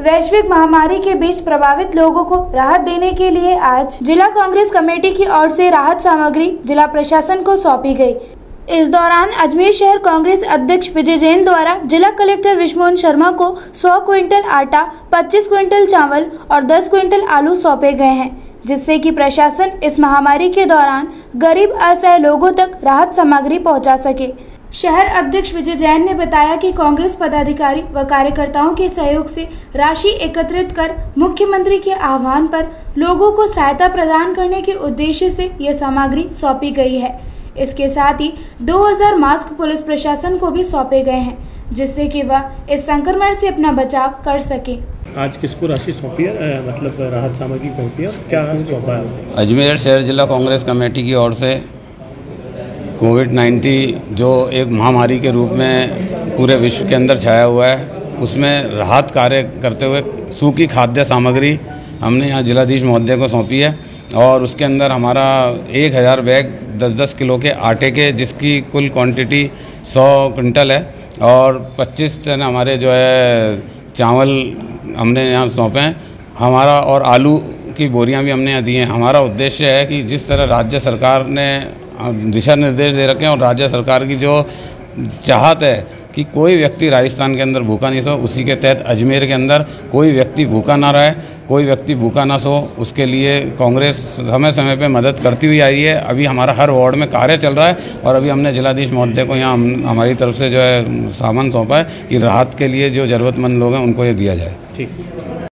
वैश्विक महामारी के बीच प्रभावित लोगों को राहत देने के लिए आज जिला कांग्रेस कमेटी की ओर से राहत सामग्री जिला प्रशासन को सौंपी गई। इस दौरान अजमेर शहर कांग्रेस अध्यक्ष विजय जैन द्वारा जिला कलेक्टर विश्वमोहन शर्मा को 100 क्विंटल आटा, 25 क्विंटल चावल और 10 क्विंटल आलू सौंपे गए हैं, जिससे कि प्रशासन इस महामारी के दौरान गरीब असहाय लोगों तक राहत सामग्री पहुंचा सके। शहर अध्यक्ष विजय जैन ने बताया कि कांग्रेस पदाधिकारी व कार्यकर्ताओं के सहयोग से राशि एकत्रित कर मुख्यमंत्री के आह्वान पर लोगों को सहायता प्रदान करने के उद्देश्य से यह सामग्री सौंपी गई है। इसके साथ ही 2000 मास्क पुलिस प्रशासन को भी सौंपे गए हैं, जिससे कि वह इस संक्रमण से अपना बचाव कर सके। आज किसको राशि सौंपी है, मतलब राहत सामग्री पहुंची है, क्या सौंपा है? अजमेर शहर जिला कांग्रेस कमेटी की ओर से कोविड-19 जो एक महामारी के रूप में पूरे विश्व के अंदर छाया हुआ है, उसमें राहत कार्य करते हुए सूखी खाद्य सामग्री हमने यहाँ जिलाधीश महोदय को सौंपी है और उसके अंदर हमारा 1000 बैग 10-10 किलो के आटे के, जिसकी कुल क्वांटिटी 100 क्विंटल है और 25 टन हमारे जो है चावल हमने यहाँ सौंपे हैं हमारा, और आलू की बोरियां भी हमने यहाँ दी हैं। हमारा उद्देश्य है कि जिस तरह राज्य सरकार ने दिशा निर्देश दे रखे हैं और राज्य सरकार की जो चाहत है कि कोई व्यक्ति राजस्थान के अंदर भूखा नहीं सो, उसी के तहत अजमेर के अंदर कोई व्यक्ति भूखा ना रहे, कोई व्यक्ति भूखा ना सो, उसके लिए कांग्रेस समय समय पे मदद करती हुई आई है। अभी हमारा हर वार्ड में कार्य चल रहा है और अभी हमने जिलाधीश महोदय को यहाँ हमारी तरफ से जो है सामान सौंपा है कि राहत के लिए जो ज़रूरतमंद लोग हैं उनको ये दिया जाए। ठीक।